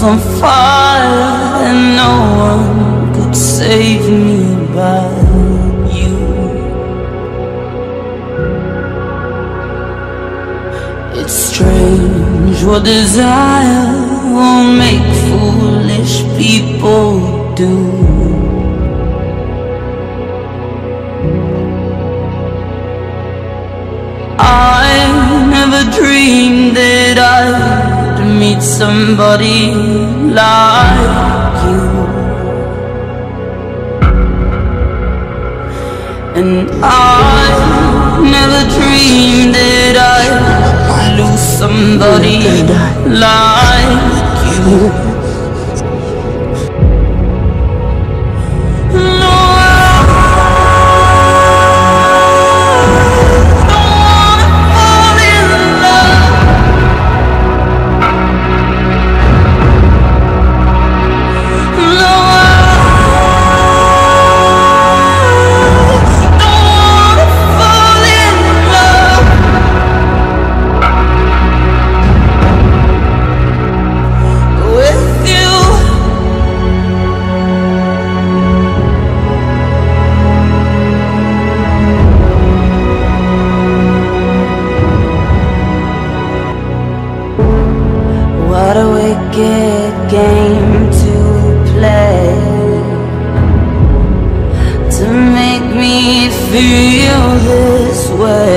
on fire and no one could save me but you. It's strange what desire will make foolish people do. I never dreamed that I'd meet somebody like you, and I never dreamed that I'd lose somebody like you. What a wicked game to play, to make me feel this way.